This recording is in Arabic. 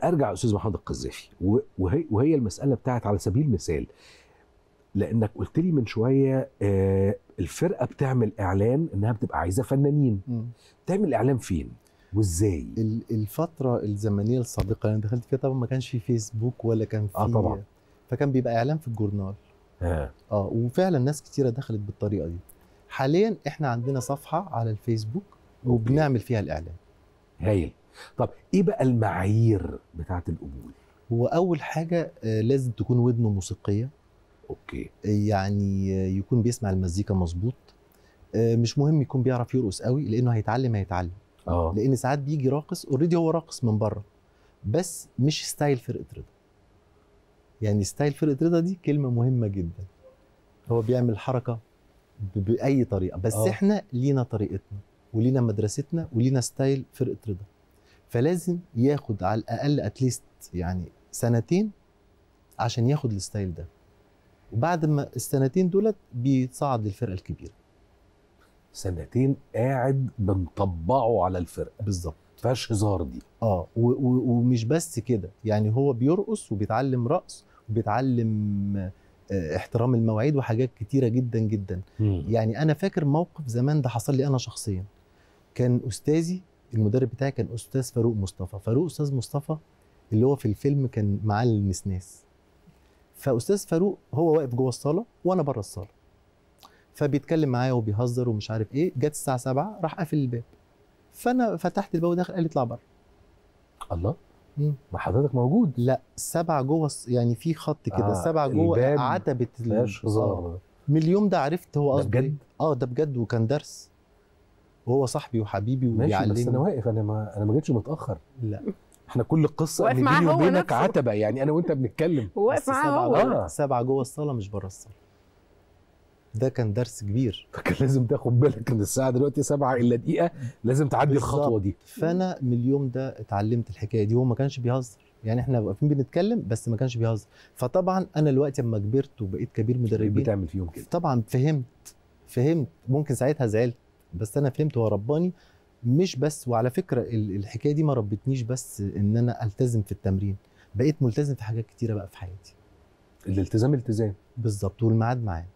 ارجع استاذ محمد القذافي، وهي المساله بتاعت على سبيل المثال، لانك قلت لي من شويه الفرقه بتعمل اعلان انها بتبقى عايزه فنانين. بتعمل اعلان فين وازاي؟ الفتره الزمنيه السابقه اللي انا دخلت فيها طبعا ما كانش في فيسبوك ولا كان في طبعا. فكان بيبقى اعلان في الجورنال. وفعلا ناس كتيره دخلت بالطريقه دي. حاليا احنا عندنا صفحه على الفيسبوك وبنعمل فيها الاعلان. هايل. طب ايه بقى المعايير بتاعه القبول؟ هو اول حاجه لازم تكون ودنه موسيقيه. اوكي. يعني يكون بيسمع المزيكا مظبوط. مش مهم يكون بيعرف يرقص قوي لانه هيتعلم. لان ساعات بيجي راقص اوريدي هو راقص من بره بس مش ستايل فرقه رضا. يعني ستايل فرقه رضا دي كلمه مهمه جدا. هو بيعمل حركه باي طريقه بس احنا لينا طريقتنا ولينا مدرستنا ولينا ستايل فرقه رضا. فلازم ياخد على الاقل اتليست يعني سنتين عشان ياخد الستايل ده، وبعد ما السنتين دولت بيتصعد للفرقه الكبيره. سنتين قاعد بنطبعه على الفرقه بالظبط، مفيهاش هزار دي. ومش بس كده، يعني هو بيرقص وبيتعلم رقص وبيتعلم احترام المواعيد وحاجات كتيره جدا جدا. يعني انا فاكر موقف زمان ده حصل لي انا شخصيا. كان استاذي المدرب بتاعي كان استاذ فاروق مصطفى. فاروق استاذ مصطفى اللي هو في الفيلم كان معاه النسناس. فاستاذ فاروق هو واقف جوه الصاله وانا بره الصاله، فبيتكلم معايا وبيهزر ومش عارف ايه. جت الساعه 7 راح قافل الباب، فانا فتحت الباب وداخل، قال لي اطلع بره. الله، ما حضرتك موجود؟ لا 7 جوه يعني في خط كده 7 جوه عتبه مفيهاش هزار. من اليوم ده عرفت هو قصده ايه. ده بجد، وكان درس وهو صاحبي وحبيبي وبيعلمني. ماشي، بس انا واقف، انا ما جيتش متاخر. لا احنا كل القصه ان بيني وبينك عتبه، يعني انا وانت بنتكلم واقف معاه 7 جوه الصاله مش بره الصاله. ده كان درس كبير. فكان لازم تاخد بالك ان الساعه دلوقتي 7 الا دقيقه، لازم تعدي الخطوه دي. فانا من اليوم ده اتعلمت الحكايه دي. هو ما كانش بيهزر، يعني احنا واقفين بنتكلم بس ما كانش بيهزر. فطبعا انا دلوقتي لما كبرت وبقيت كبير مدربين بتعمل فيهم كده. طبعا فهمت. ممكن ساعتها زعلت بس انا فهمت. هو رباني مش بس. وعلى فكره الحكايه دي ما ربتنيش بس ان انا التزم في التمرين، بقيت ملتزم في حاجات كتيره بقى في حياتي. الالتزام التزام بالظبط، والميعاد معاه.